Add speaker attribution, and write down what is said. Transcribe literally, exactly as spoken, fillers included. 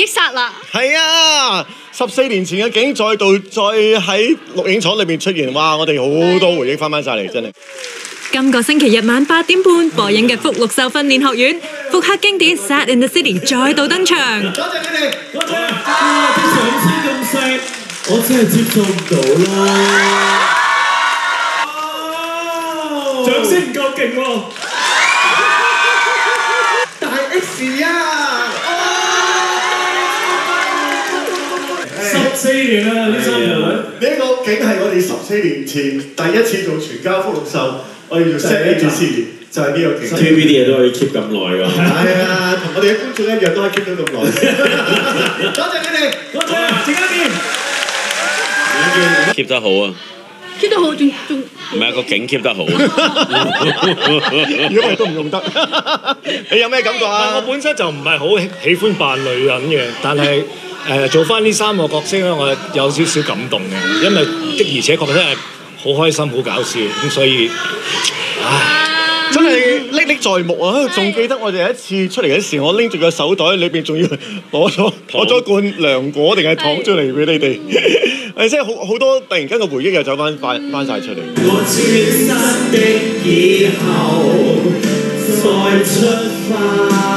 Speaker 1: 擊殺啦！
Speaker 2: 係啊，十四年前嘅景再度再喺錄影廠裏邊出現，哇！我哋好多回憶翻翻晒嚟，真係。
Speaker 3: 今個星期日晚八點半播映嘅福祿壽訓練學院復刻經典《Sad in the City》再度登場。
Speaker 4: 多謝你哋，多謝。哇！啲掌聲咁細，我真係接受唔到啦。掌聲唔夠勁喎！大 X 啊！十四年啦，呢三年。呢一個竟係我哋十四年前第一次做全家福祿壽，我哋做 set 住先，就係呢個景。T V B 啲嘢都可以 keep 咁耐㗎。係啊，同我哋嘅觀眾一樣都可以 keep 到咁耐。多謝你哋，多謝，陣間見。
Speaker 5: keep 得好啊
Speaker 1: keep 得好，仲仲
Speaker 5: 唔係個景 keep 得好。
Speaker 2: 如果我都唔用得，你有咩感覺啊？
Speaker 6: 我本身就唔係好喜歡扮女人嘅，但係誒、呃、做翻呢三個角色咧，我有少少感動嘅，因為的而且確真係好開心、好搞笑，咁所以，唉。
Speaker 2: 真係歷歷在目啊！仲記得我哋一次出嚟嘅時，我拎住個手袋，裏邊仲要攞咗攞咗罐涼果定係糖出嚟俾你哋，係真係好好多突然間嘅回憶又走翻翻翻曬出嚟。我轉身的以後再出發。